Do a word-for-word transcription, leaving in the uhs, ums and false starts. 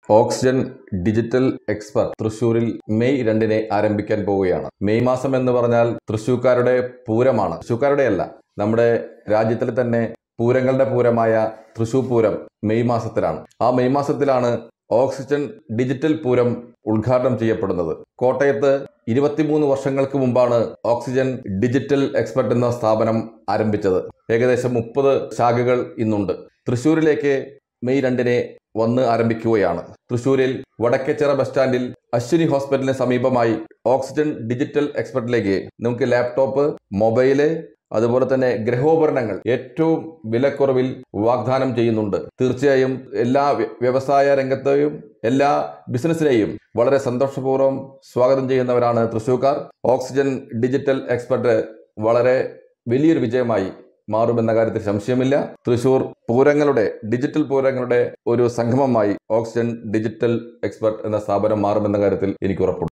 Oxygen Digital Expert തൃശ്ശൂരിൽ May രണ്ടിനെ ആരംഭിക്കാൻ പോവുകയാണ്. മെയ് മാസം എന്ന് പറഞ്ഞാൽ തൃശ്ശൂർക്കാരുടെ പൂരമാണ്. തൃശ്ശൂർക്കാരുടെ അല്ല, നമ്മുടെ രാജ്യത്തിലെ തന്നെ പൂരങ്ങളുടെ പൂരമായ തൃശ്ശൂർ പൂരം മെയ് മാസത്തിലാണ്. ആ മെയ് മാസത്തിലാണ് ഓക്സിജൻ ഡിജിറ്റൽ പൂരം ഉദ്ഘാടനം ചെയ്യപ്പെടുന്നത്. കോട്ടയത്ത് ഇരുപത്തിമൂന്ന് വർഷങ്ങൾക്ക് മുമ്പാണ് ഓക്സിജൻ ഡിജിറ്റൽ എക്സ്പെർട്ട് എന്ന സ്ഥാപനം ആരംഭിച്ചത്. ഏകദേശം മുപ്പത് ശാഖകൾ ഇന്നുണ്ട്. തൃശ്ശൂരിലേക്ക് മെയ് രണ്ടിനെ വന്ന് ആരംഭിക്കുകയാണ്. തൃശ്ശൂരിൽ വടക്കേച്ചിറ ബസ് സ്റ്റാൻഡിൽ അശ്വിനി ഹോസ്പിറ്റലിന് സമീപമായി ഓക്സിജൻ ഡിജിറ്റൽ എക്സ്പെർട്ടിലേക്ക് നമുക്ക് ലാപ്ടോപ്പ്, മൊബൈല്, അതുപോലെ തന്നെ ഗൃഹോപകരണങ്ങൾ ഏറ്റവും വിലക്കുറവിൽ വാഗ്ദാനം ചെയ്യുന്നുണ്ട്. തീർച്ചയായും എല്ലാ വ്യവസായ രംഗത്തെയും എല്ലാ ബിസിനസ്സിനെയും വളരെ സന്തോഷപൂർവ്വം സ്വാഗതം ചെയ്യുന്നവരാണ് തൃശ്ശൂർക്കാർ. ഓക്സിജൻ ഡിജിറ്റൽ എക്സ്പെർട്ട് വളരെ വലിയൊരു വിജയമായി മാറുമെന്ന കാര്യത്തിൽ സംശയമില്ല. തൃശ്ശൂർ പൂരങ്ങളുടെ ഡിജിറ്റൽ പൂരങ്ങളുടെ ഒരു സംഗമമായി ഓക്സിജൻ ഡിജിറ്റൽ എക്സ്പെർട്ട് എന്ന സ്ഥാപനം മാറുമെന്ന കാര്യത്തിൽ എനിക്ക് ഉറപ്പുണ്ട്.